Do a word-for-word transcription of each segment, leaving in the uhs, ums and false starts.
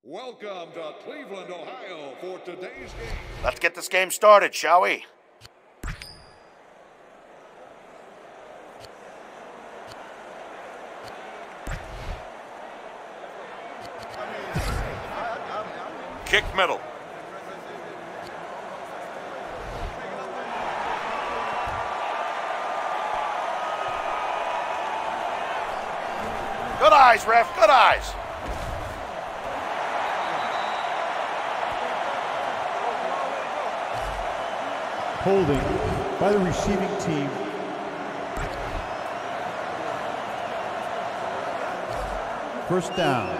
Welcome to Cleveland, Ohio for today's game. Let's get this game started, shall we? Kick middle. Good eyes, ref, good eyes. Holding by the receiving team. First down.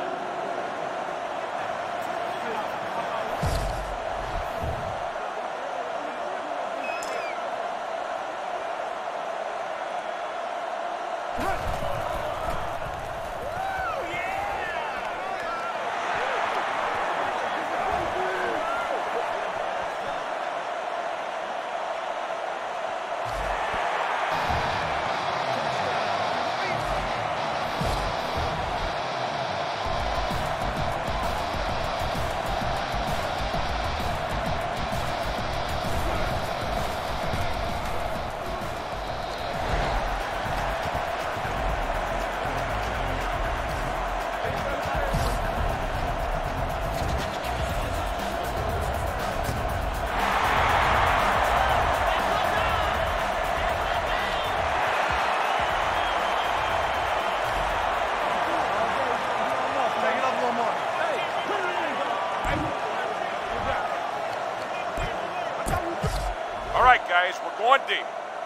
All right, guys, we're going deep.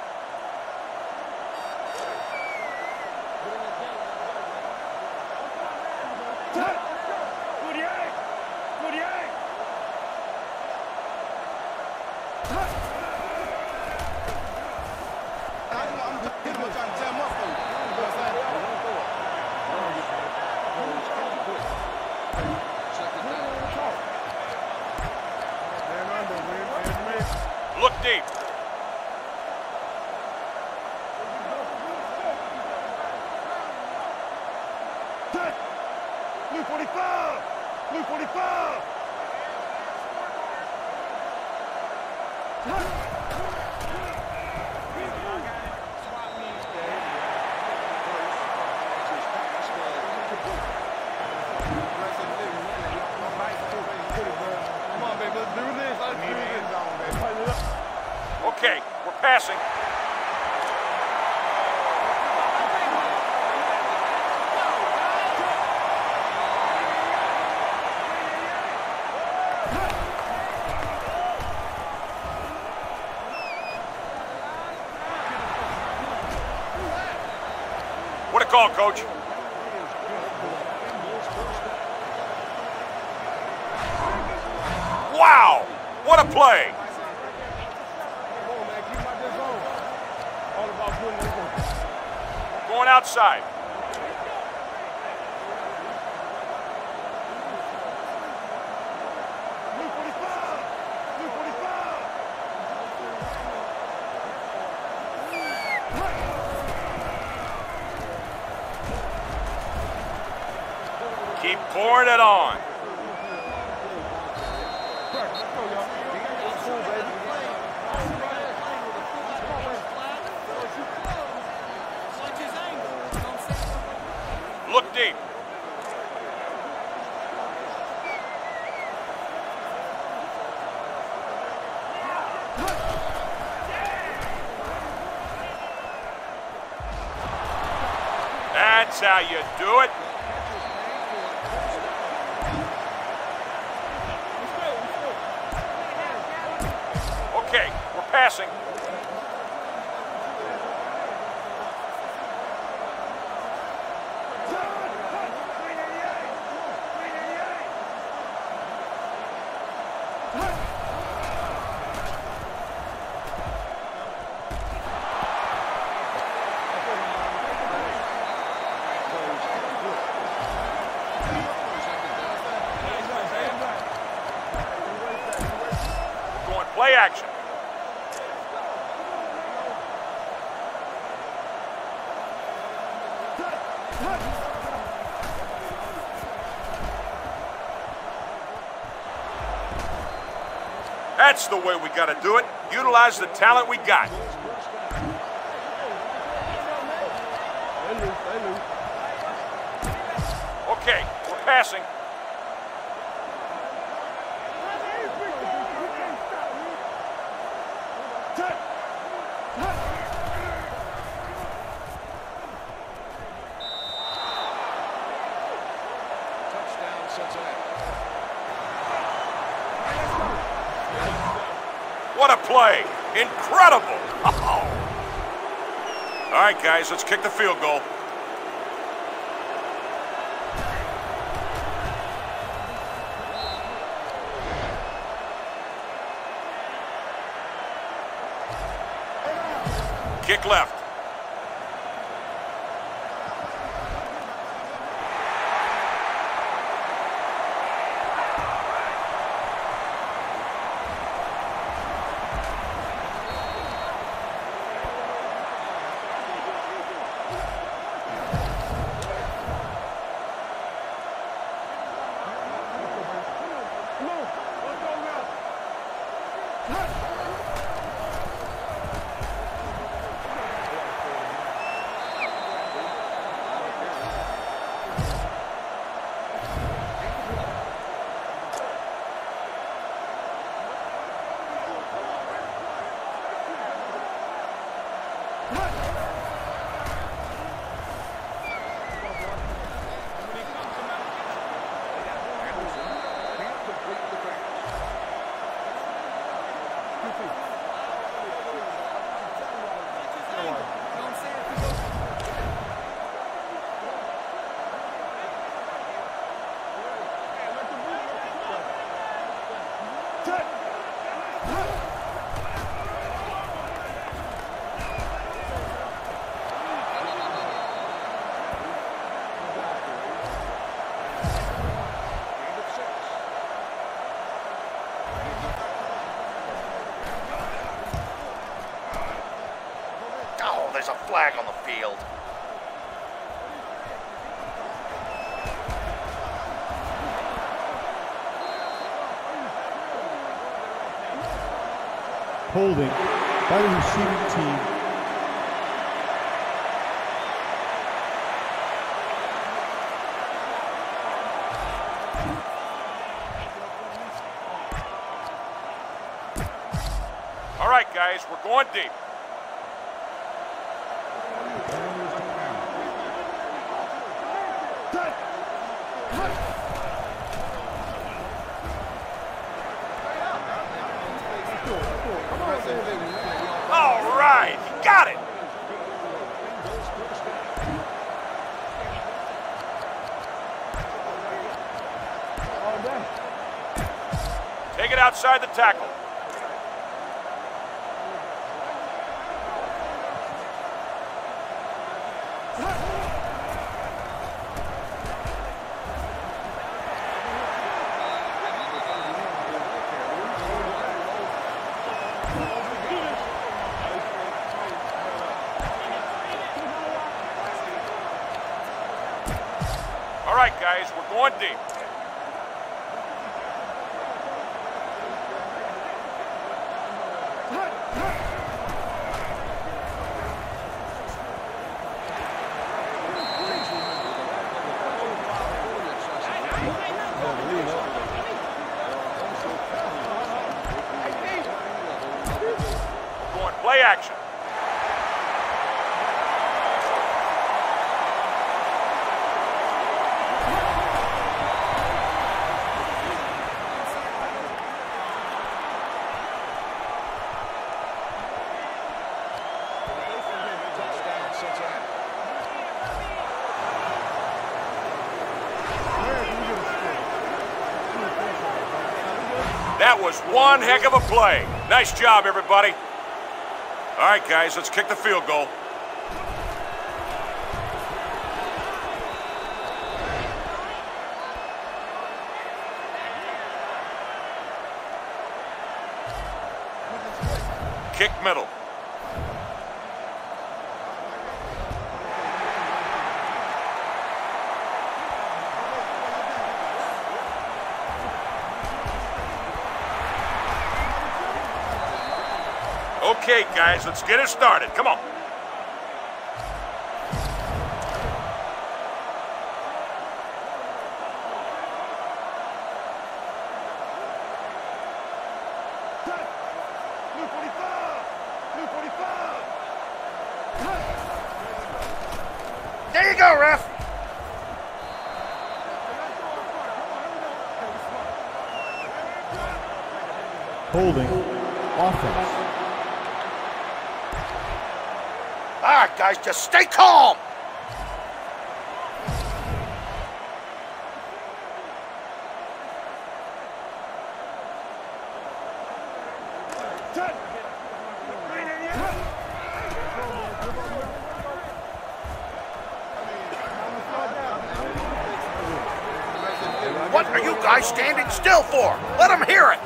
Look deep. Blue forty-five! Blue forty-five! Come on, baby, let's do this. Let's do this. Okay, we're passing. What a call, Coach. Wow, what a play. Going outside. Keep pouring it on. Look deep. That's how you do it. Okay, we're passing. We're going play action. That's the way we got to do it. Utilize the talent we got. Okay, we're passing. Touchdown, Cincinnati. What a play. Incredible. Oh. All right, guys, let's kick the field goal. Kick left. There's a flag on the field. Holding by the receiving team. All right, guys, we're going deep. All right, you got it. Take it outside the tackle. All right, guys, we're going deep. We're going play action. That was one heck of a play. Nice job, everybody. All right, guys, let's kick the field goal. Kick middle. Okay, guys, let's get it started. Come on. There you go, ref. Holding. Offense. All right, guys, just stay calm. What are you guys standing still for? Let them hear it.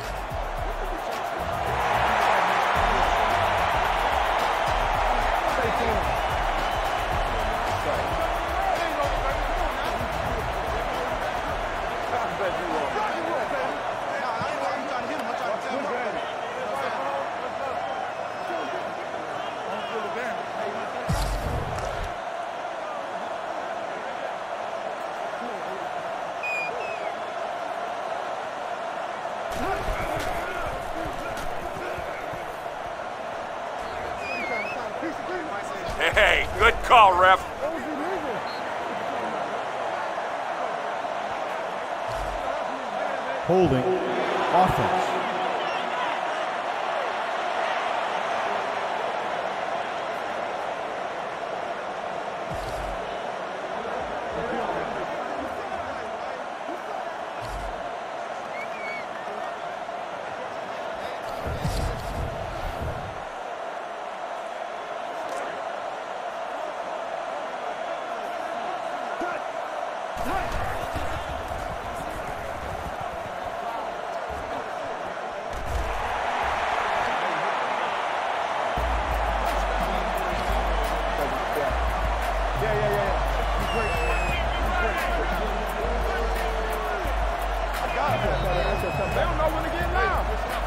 Hey, good call, ref. Holding. Offense. They don't know when to get now.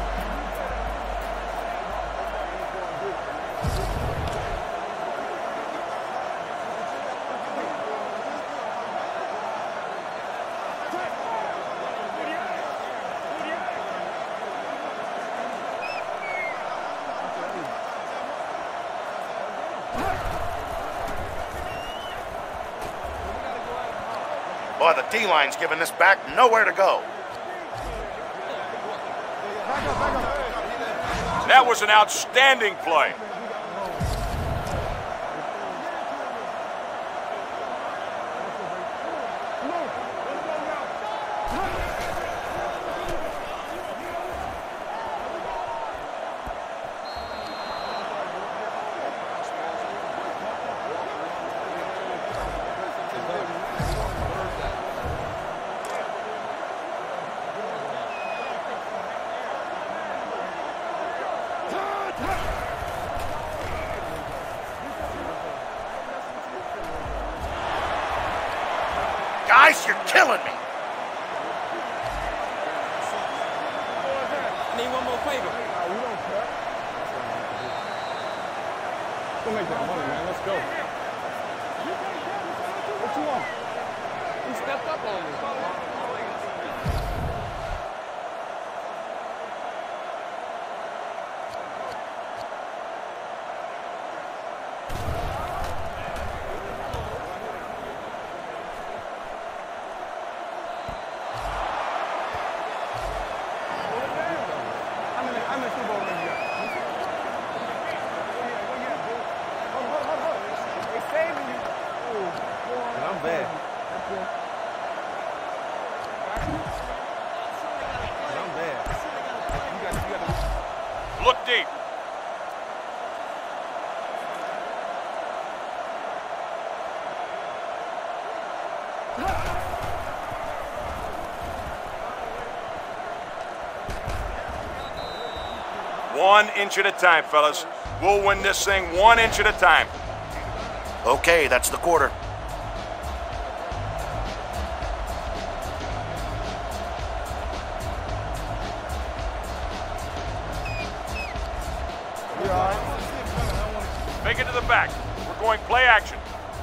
Boy, the D-line's giving this back nowhere to go. That was an outstanding play. Guys, you're killing me. I need one more favor. We don't care. Go make that money, man. Let's go. What you want? He stepped up on me. Look deep. One inch at a time, fellas. We'll win this thing one inch at a time. Okay, that's the quarter. You all right? Take it to the back. We're going play action.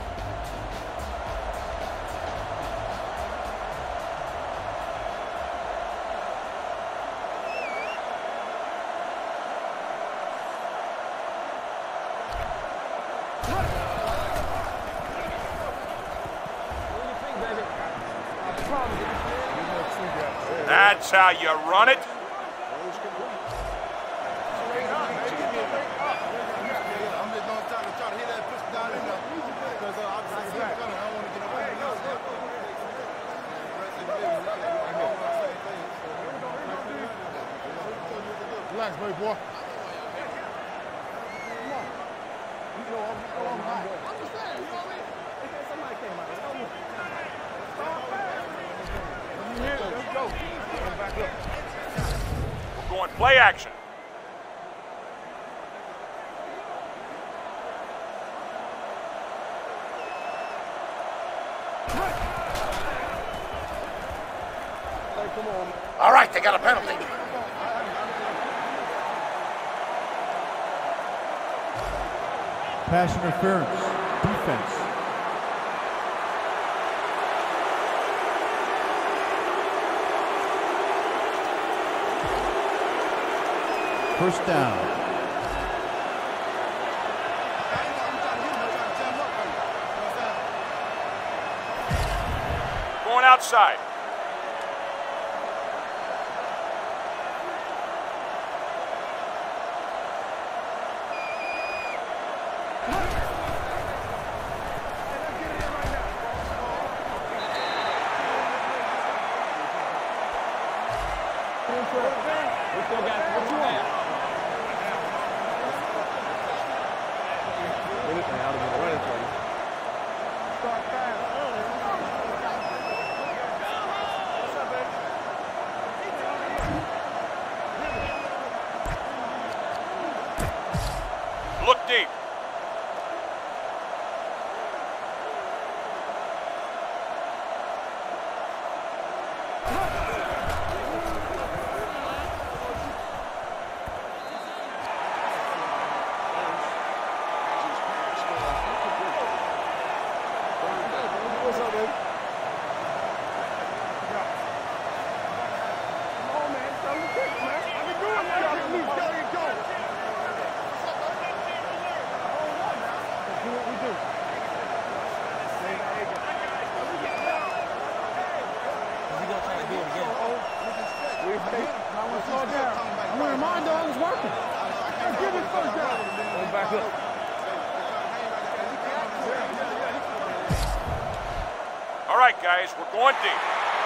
That's how you run it. Relax, baby boy. We're going play action. All right, they got a penalty. Pass interference. Defense. First down. Going outside. Look deep. What's up, baby? Come on, man. Tell me quick, man. I can do it, man. I can move. There you go. Do what we do. We're gonna try to do it again. I want to slow down. I want to remind dog it's working. Let's give it first down. Go back up. All right, guys, we're going deep.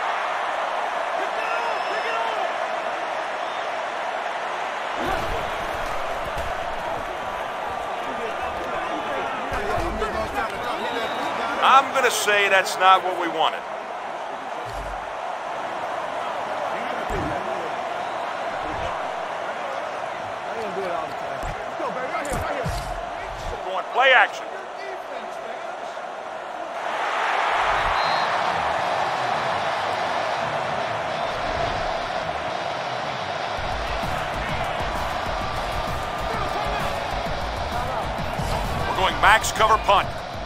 I'm going to say that's not what we wanted. We're going play action. We're going max cover punt.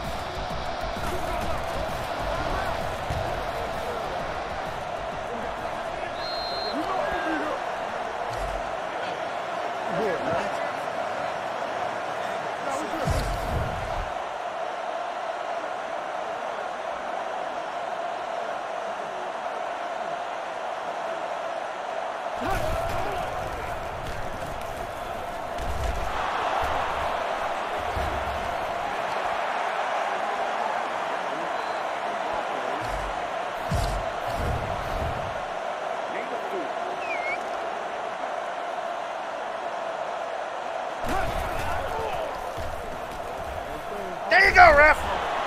There you go, ref.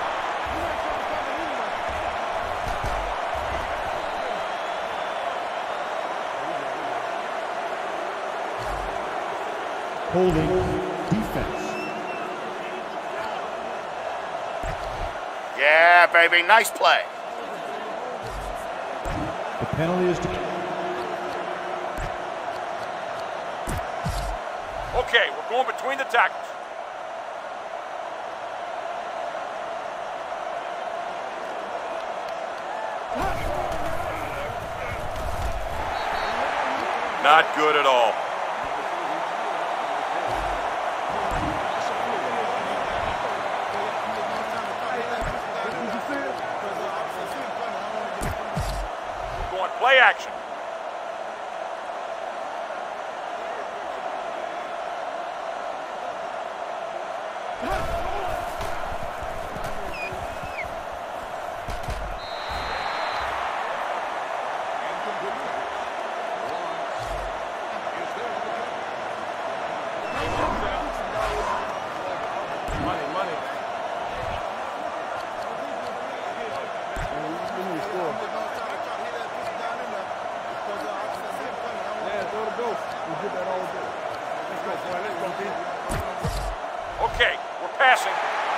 Holding. Defense. Yeah, baby, nice play. The penalty is to... Okay, we're going between the tackles. Not good at all. Going play action. Okay, we're passing.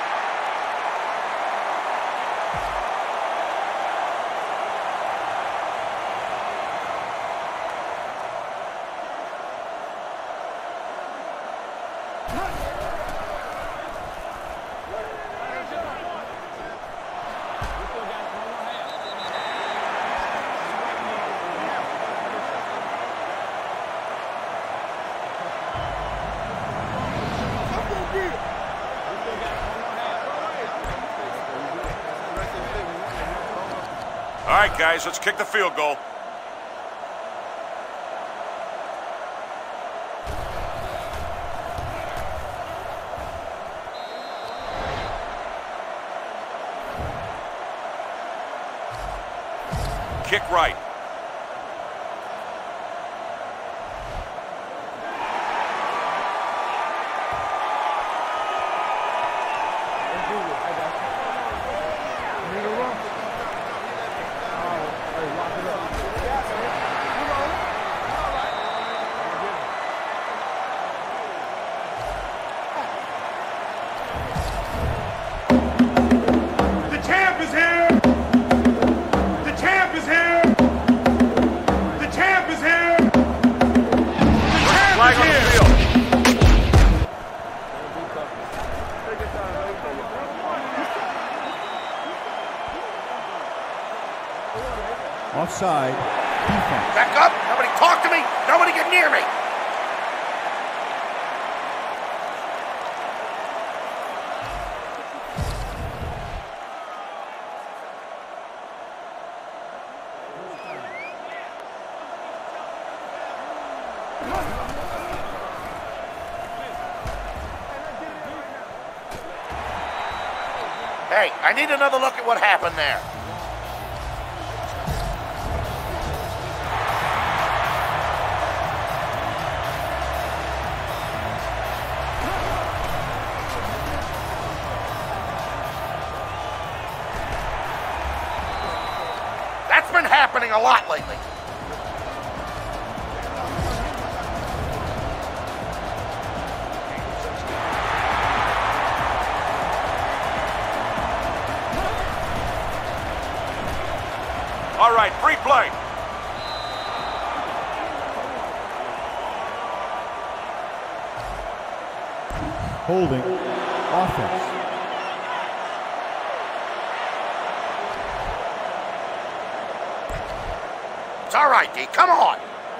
All right, guys, let's kick the field goal. Kick right. Offside. Defense. Back up. Nobody talk to me. Nobody get near me. Hey, I need another look at what happened there. That's been happening a lot lately. All right, free play. Holding. Offense. It's all right, D. Come on.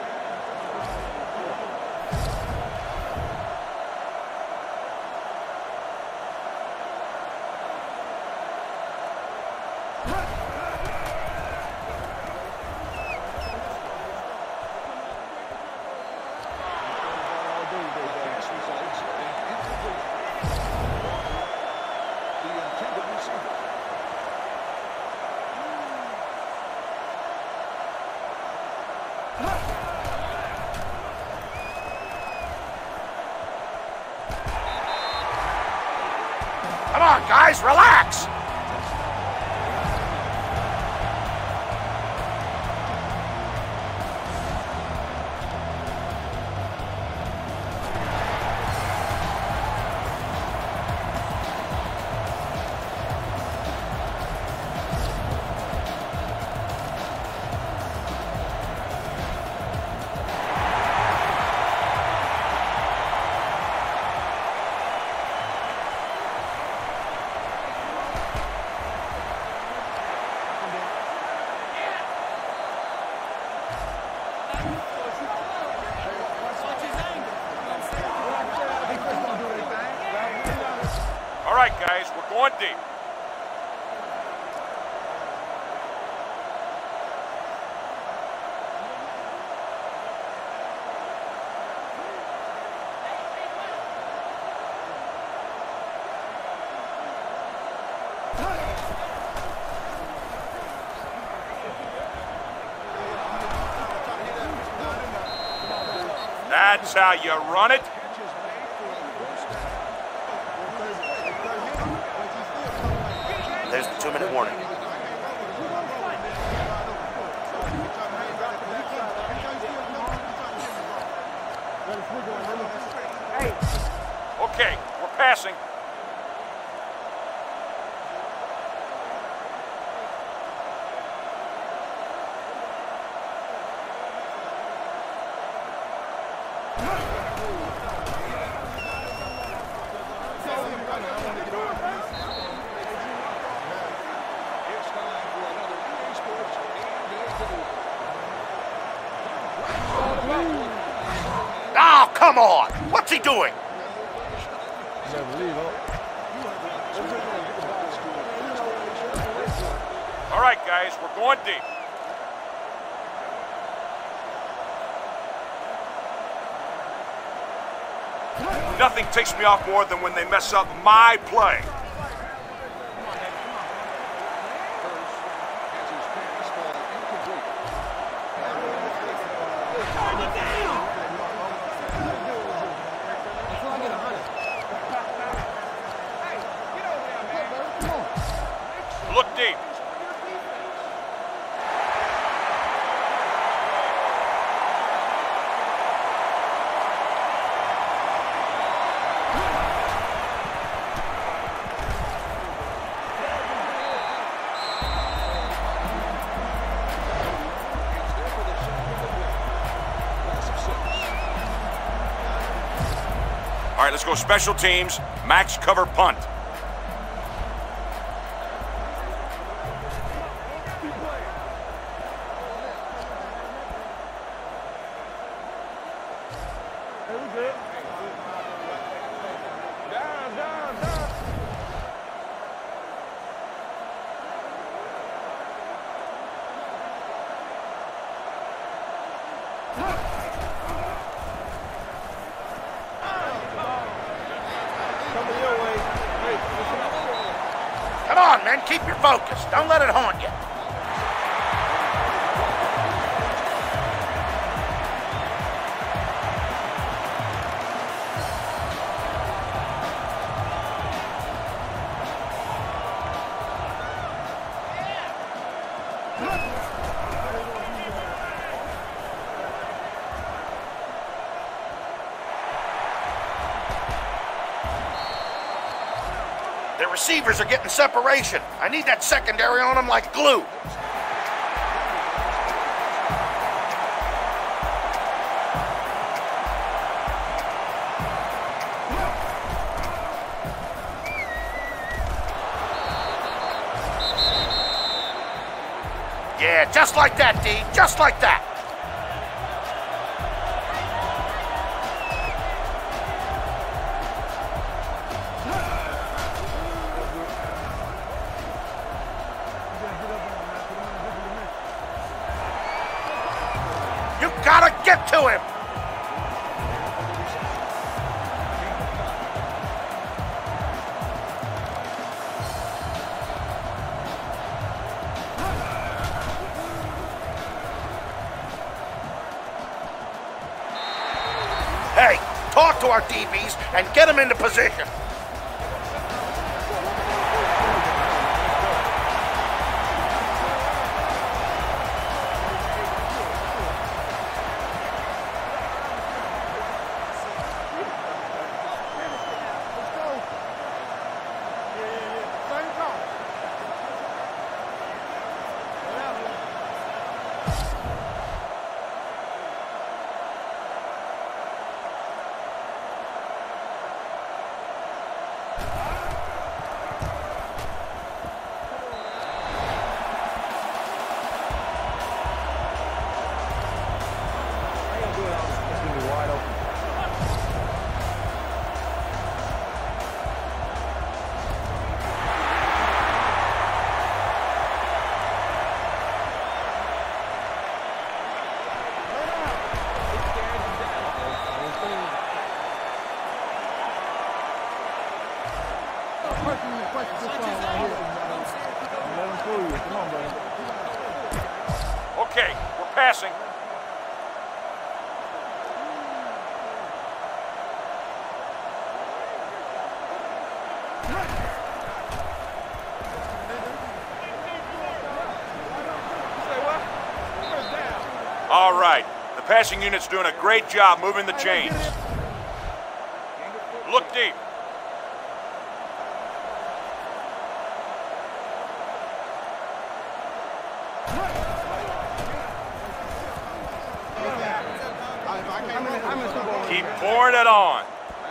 Come on, guys, relax. All right, guys, we're going deep. That's how you run it. There's the two-minute warning. Okay, we're passing. Oh, come on! What's he doing? All right, guys, we're going deep. Nothing takes me off more than when they mess up my play. Look deep. All right, let's go special teams, max cover punt. Come on, man, keep your focus. Don't let it haunt you. The receivers are getting separation. I need that secondary on them like glue. Yeah, just like that, D. Just like that. You gotta get to him. Hey, talk to our D Bs and get them into position. personally requested this song right here. Let him fool you. Come on, brother. Okay, we're passing. All right, the passing unit's doing a great job moving the chains. Look deep. Keep pouring it on.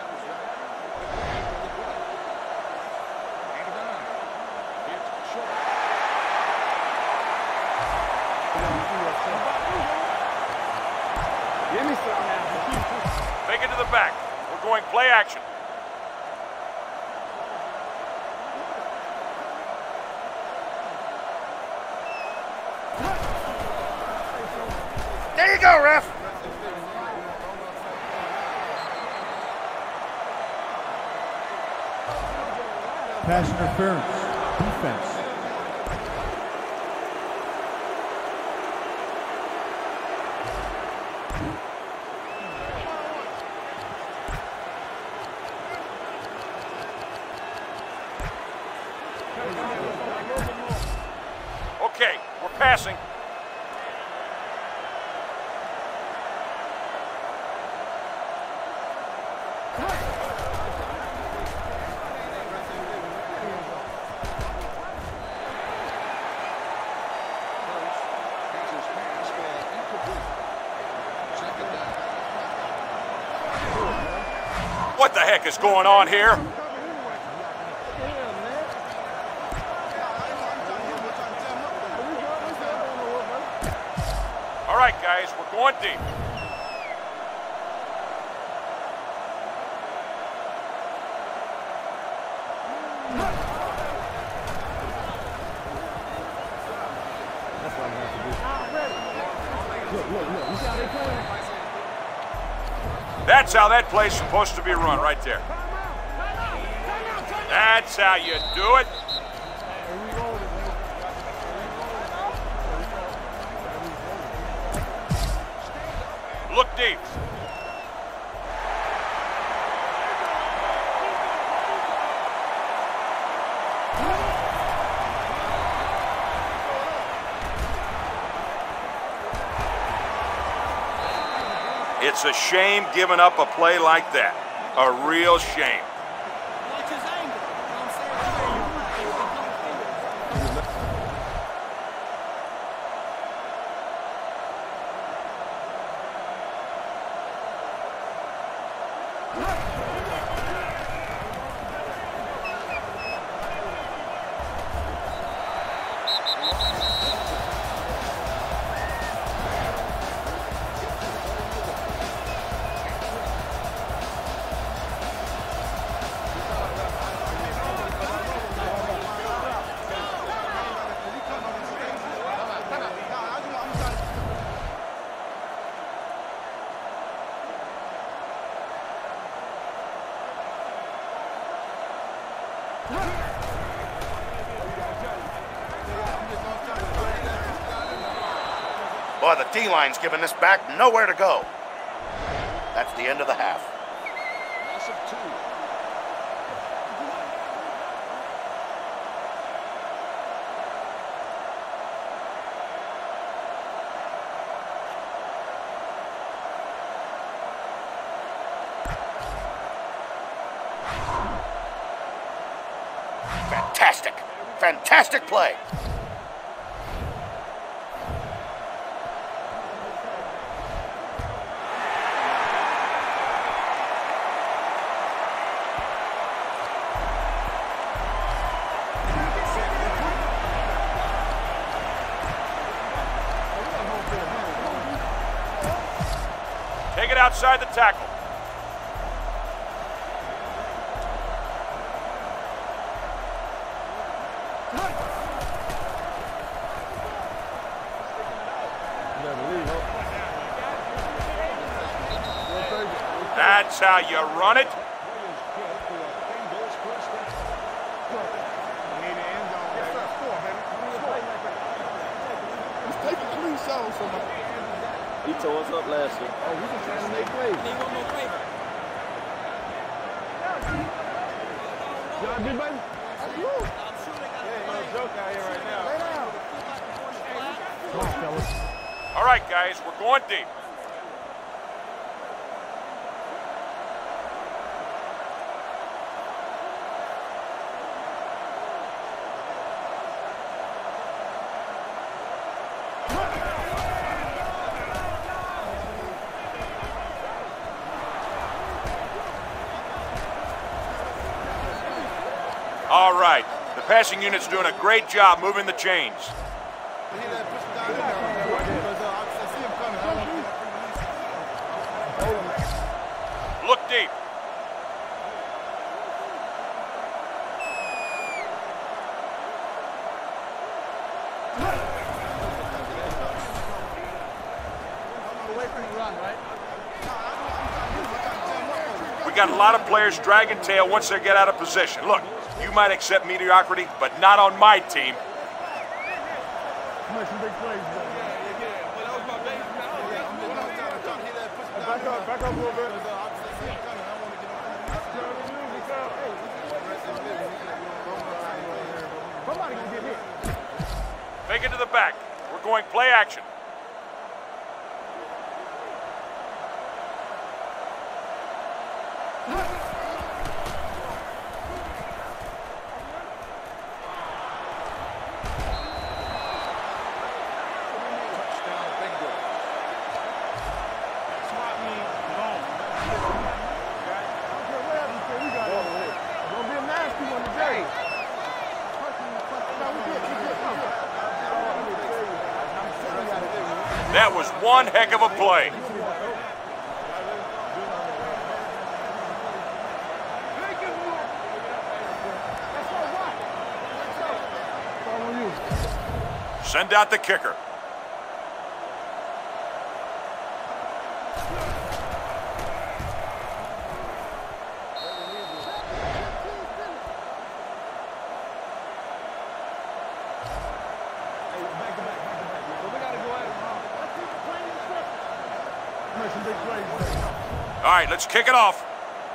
Take it to the back. We're going play action. There you go, ref. Pass interference. Defense. Okay, we're passing. What the heck is going on here? All right, guys, we're going deep. That's how that play's supposed to be run, right there. That's how you do it. Look deep. It's a shame giving up a play like that. A real shame. Boy, the D-line's giving this back nowhere to go. That's the end of the half. Fantastic. Fantastic play. Take it outside the tackle. That's how you run it. tore us up last year. Oh, we just trying to make plays. He want no favor. Y'all good, baby? Woo. No joke out here right now. Lay down. Come on, fellas. All right, guys, we're going deep. All right, the passing unit's doing a great job moving the chains. Look deep. We got a lot of players dragging tail once they get out of position. Look, you might accept mediocrity, but not on my team. Make some big plays, bro. Back up, back up a little bit. Somebody gonna get hit. Make it to the back. We're going play action. That was one heck of a play. Send out the kicker. All right, let's kick it off.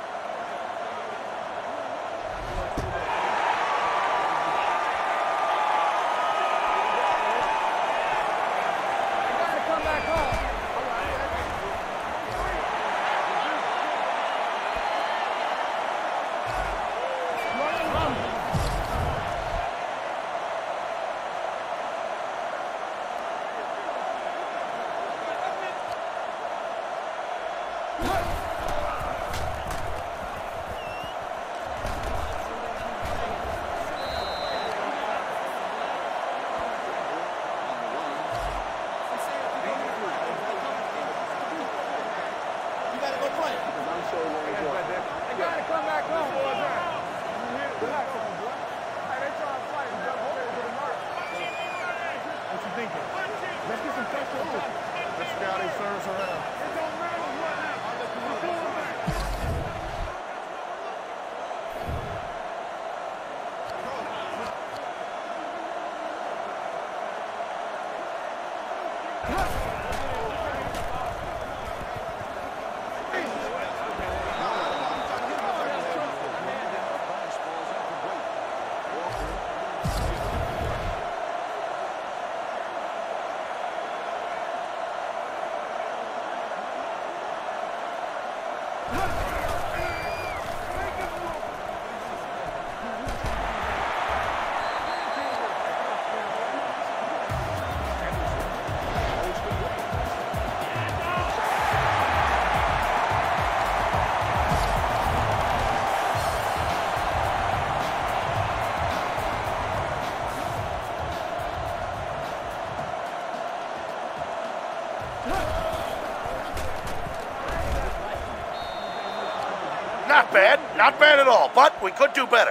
Not bad, not bad at all, but we could do better.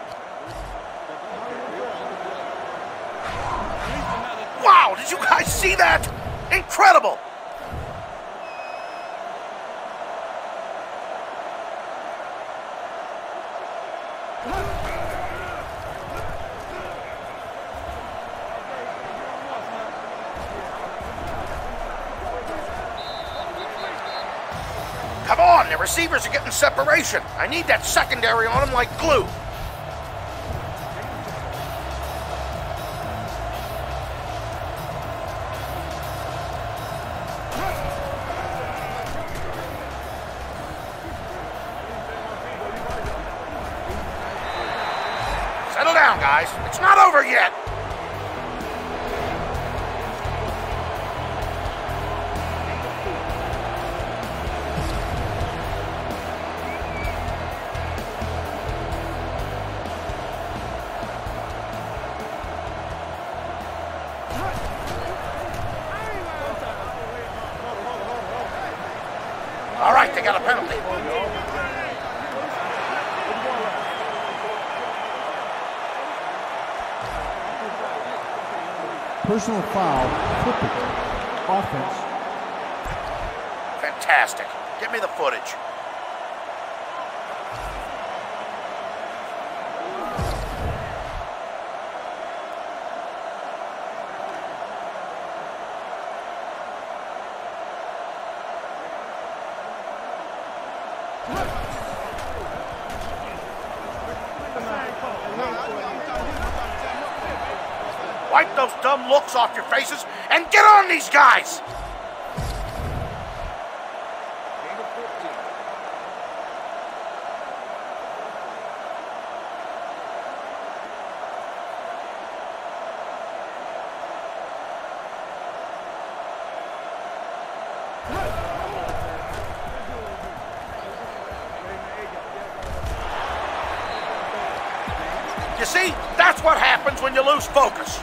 Wow, did you guys see that? Incredible! on, the receivers are getting separation. I need that secondary on them like glue. Settle down, guys. It's not over yet. All right, they got a penalty. Personal foul, flipping. Offense. Fantastic. Give me the footage. Wipe those dumb looks off your faces and get on these guys! You see, that's what happens when you lose focus.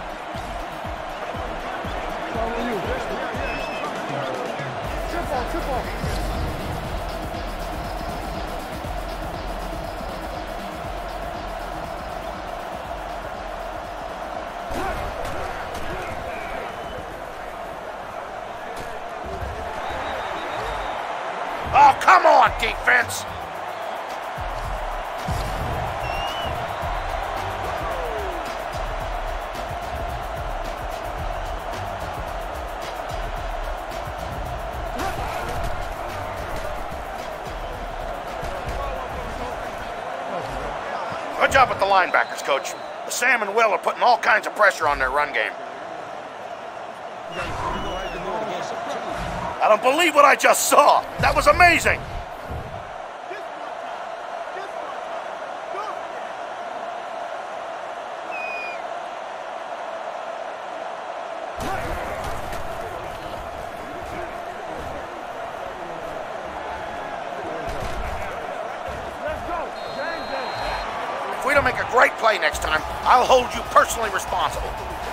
Oh, come on, defense! Good job with the linebackers, Coach. The Sam and Will are putting all kinds of pressure on their run game. I don't believe what I just saw. That was amazing. If we don't make a great play next time, I'll hold you personally responsible.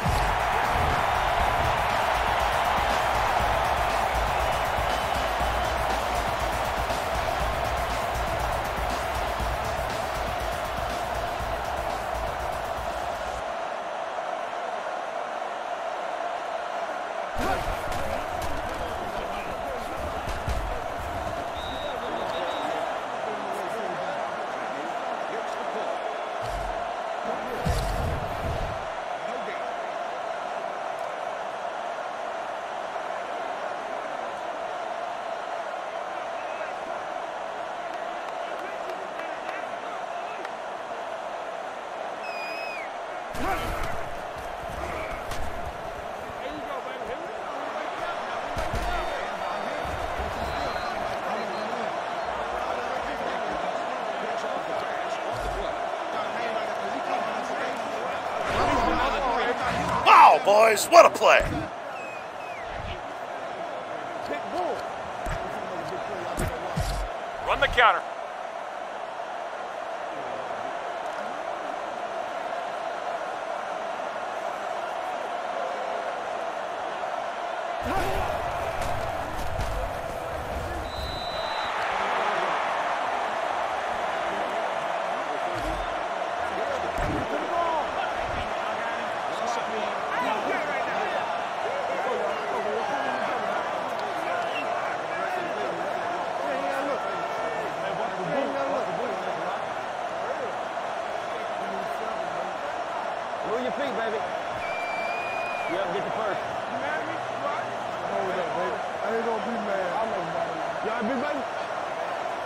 Wow, boys, what a play! Run the counter. Move your feet, baby. You have to get the first. You mad at me? Hold up, baby. I ain't gonna be mad. I'm gonna be mad. You all right, big baby?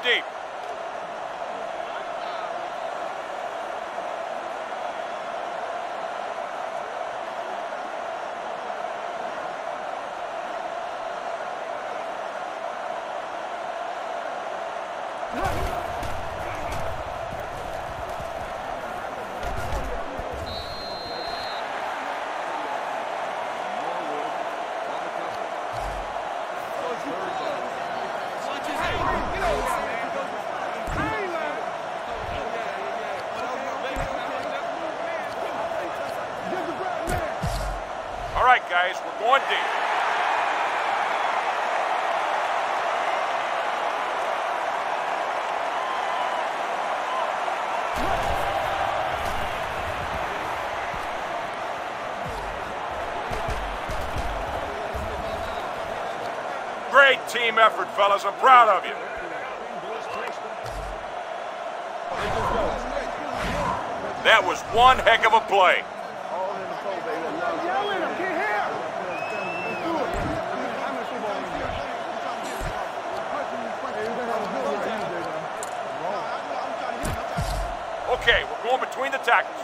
deep. All right, guys, we're going deep. Great team effort, fellas. I'm proud of you. That was one heck of a play. Okay, we're going between the tackles.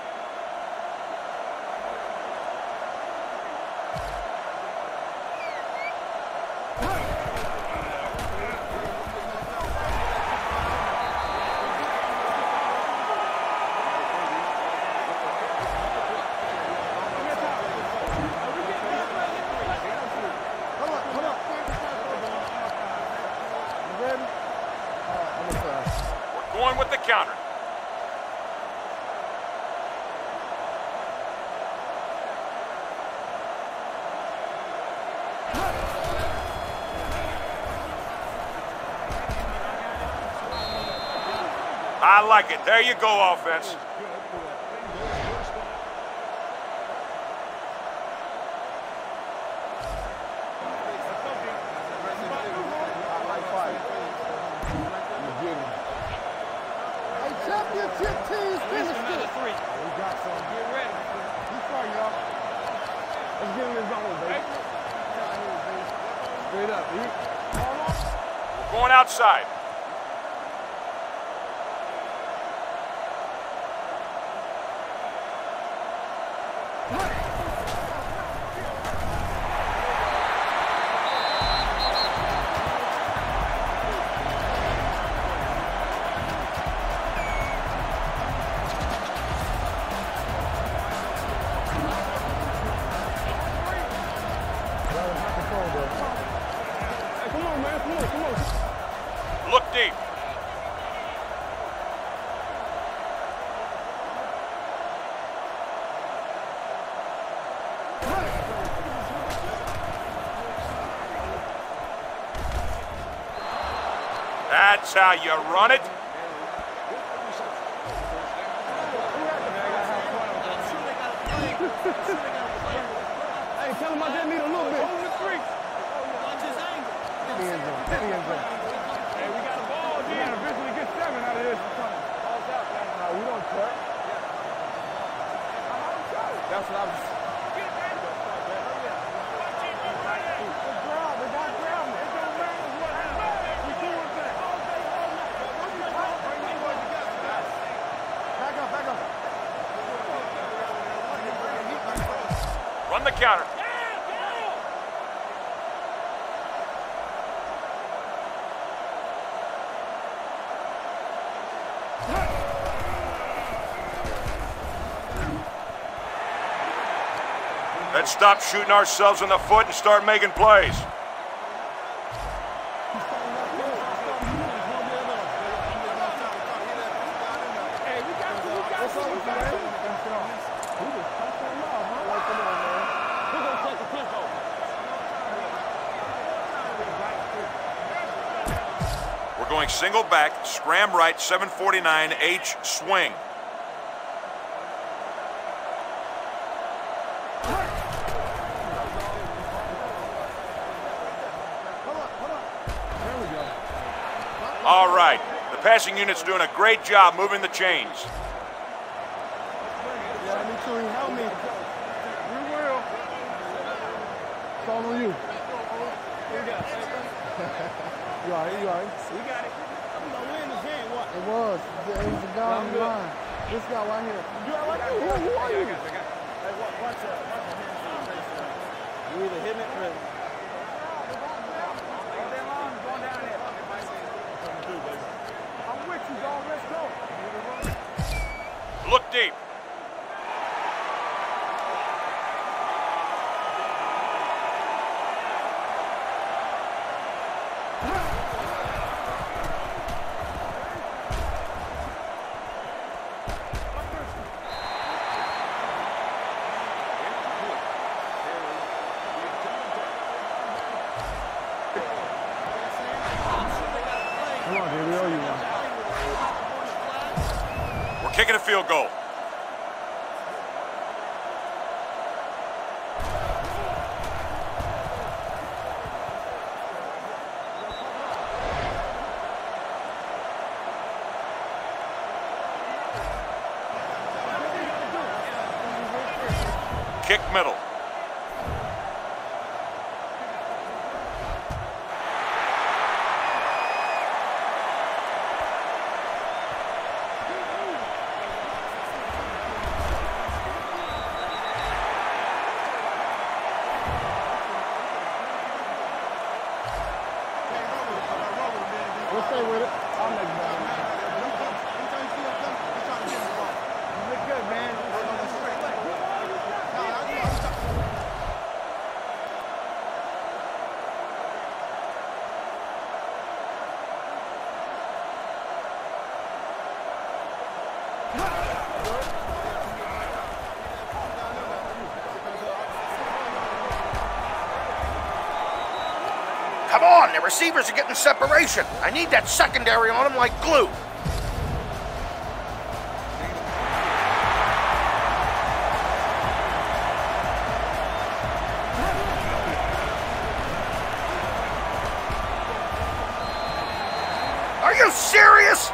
We're going with the counter. I like it. There you go, offense. Championship teams finished it. We got some. Get ready. He's fine, y'all. Let's get in the zone, baby. Straight up, dude. We're going outside. Look deep. That's how you run it. Hey, tell him I just need a little bit. Hold the three. Hit the end zone. Hit the end zone. Hey, we got a ball, dude. We gotta eventually get seven out of this. Ball's out, man. No, we don't cut. That's what I was. Run the counter. Let's stop shooting ourselves in the foot and start making plays. We're going single back, scram right, seven forty-nine, H, swing. All right, the passing unit's doing a great job moving the chains. Yeah, me too. Help me. We will. It's all on you. You got it. You all right? You all right? We got it. It was. It was a guy on the line. This guy right here. You all right? Who, who are you? Hey, watch, watch that. Watch the hands on the face. You either hitting it or... Going down there. I'm with you, dog. Let's go. Look deep. Come on, dude, we owe you one. We're kicking a field goal. Kick middle. We'll stay with it. I'll make it better. You look good, man. Come on, the receivers are getting separation. I need that secondary on them like glue. Are you serious?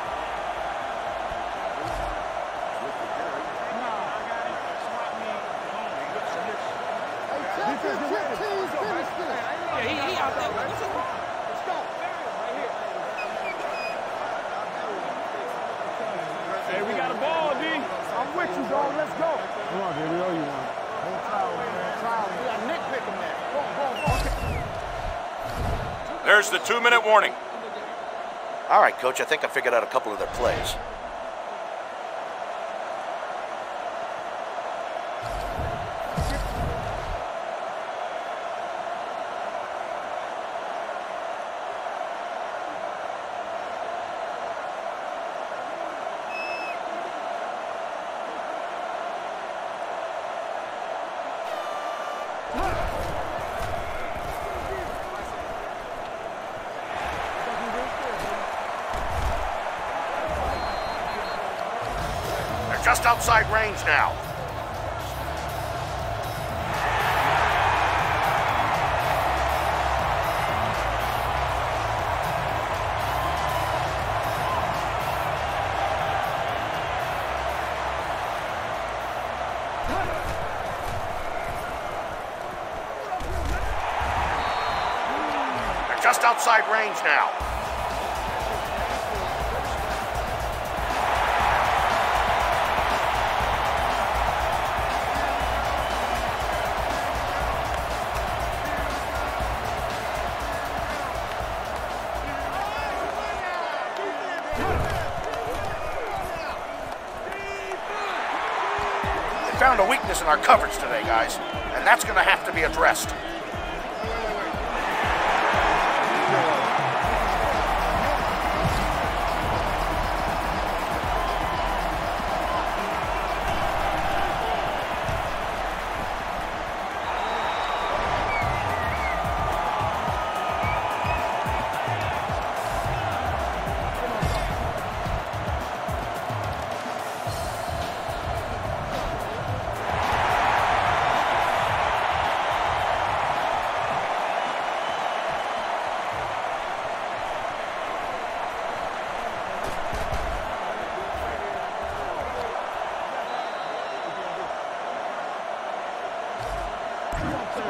Hey, we got a ball, D. I'm with you, dog. Let's go. Come on, dude, we owe you one. Don't foul, man. Foul. We got nitpicking that. Go, go, go. There's the two-minute warning. All right, Coach, I think I figured out a couple of their plays. They're just outside range now. They're just outside range now. Found a weakness in our coverage today, guys, and that's going to have to be addressed.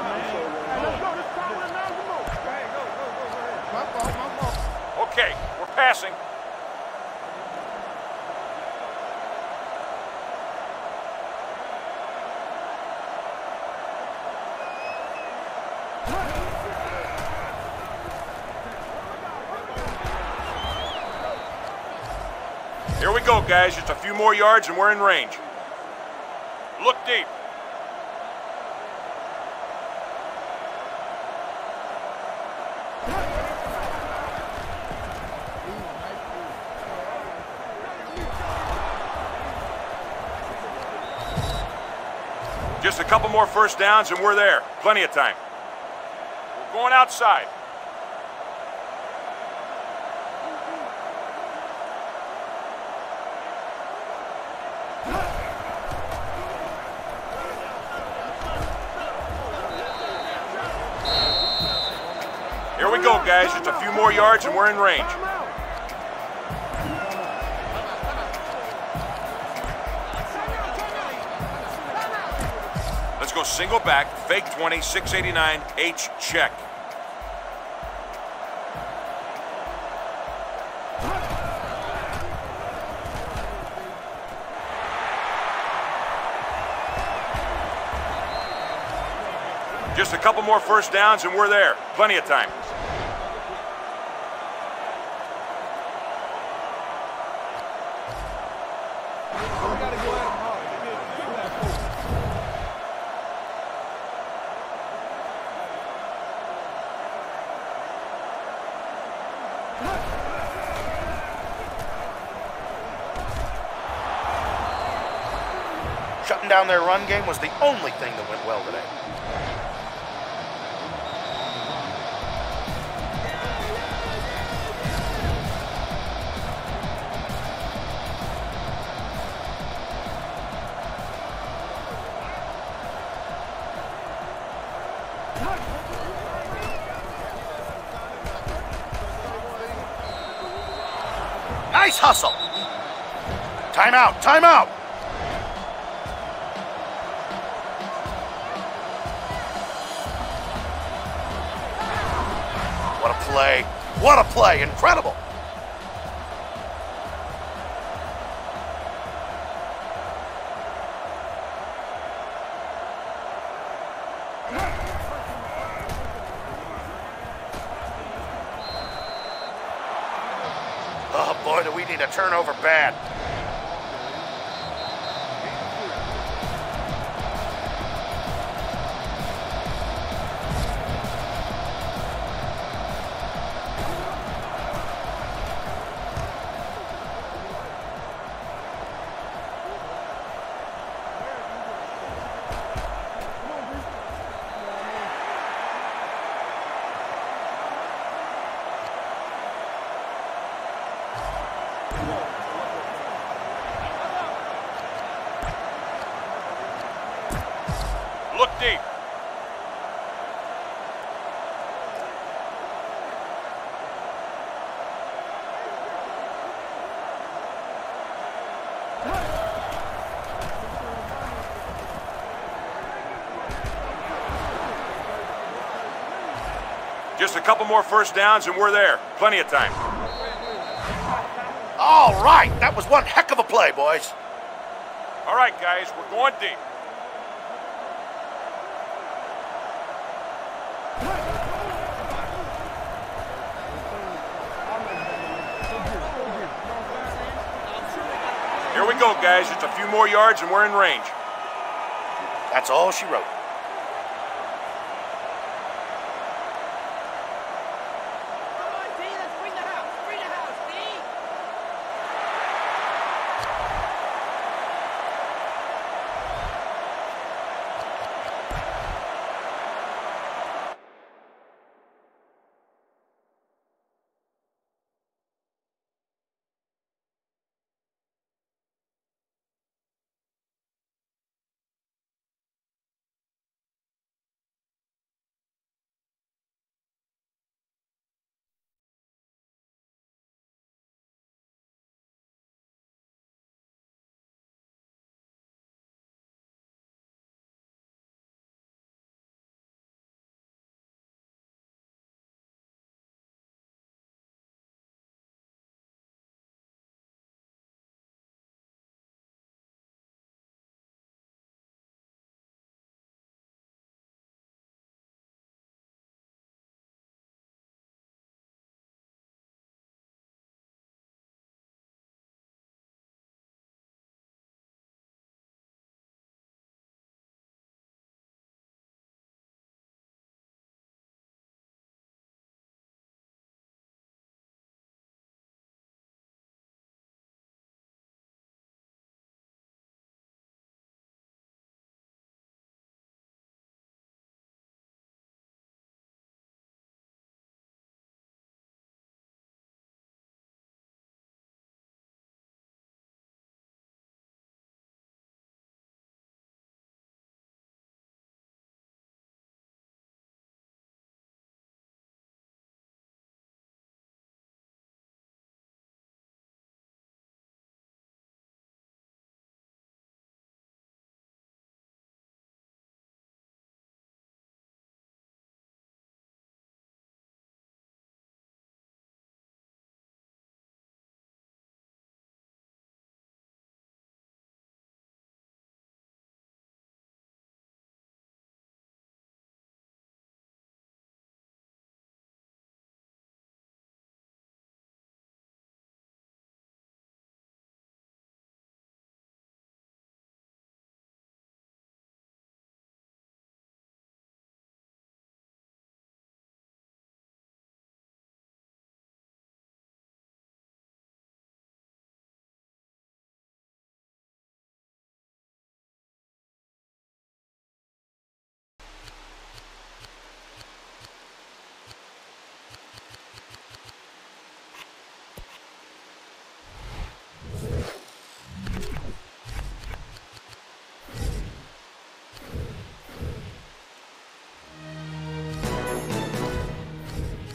Okay, we're passing. Here we go, guys. Just a few more yards and we're in range. Look deep. Just a couple more first downs and we're there. Plenty of time. We're going outside. Here we go, guys. Just a few more yards and we're in range. Let's go single back, fake twenty, six eighty-nine, H check. Just a couple more first downs and we're there. Plenty of time. Shutting down their run game was the only thing that went well today. Nice hustle. Timeout, timeout. What a play. What a play. Incredible. Oh, boy, do we need a turnover bad. Look deep. Just a couple more first downs and we're there. Plenty of time. All right, that was one heck of a play, boys. All right, guys, we're going deep. Here we go, guys. Just a few more yards and we're in range. That's all she wrote.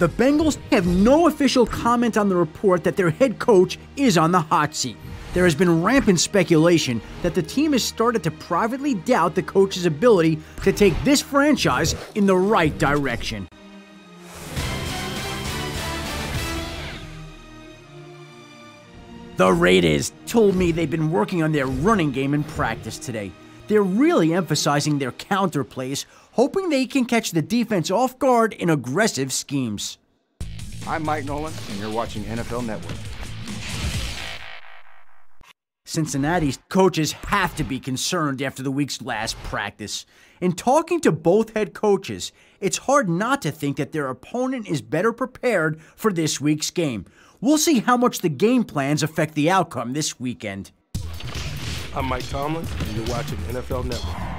The Bengals have no official comment on the report that their head coach is on the hot seat. There has been rampant speculation that the team has started to privately doubt the coach's ability to take this franchise in the right direction. The Raiders told me they've been working on their running game in practice today. They're really emphasizing their counter plays, hoping they can catch the defense off guard in aggressive schemes. I'm Mike Nolan, and you're watching N F L Network. Cincinnati's coaches have to be concerned after the week's last practice. In talking to both head coaches, it's hard not to think that their opponent is better prepared for this week's game. We'll see how much the game plans affect the outcome this weekend. I'm Mike Tomlin, and you're watching N F L Network.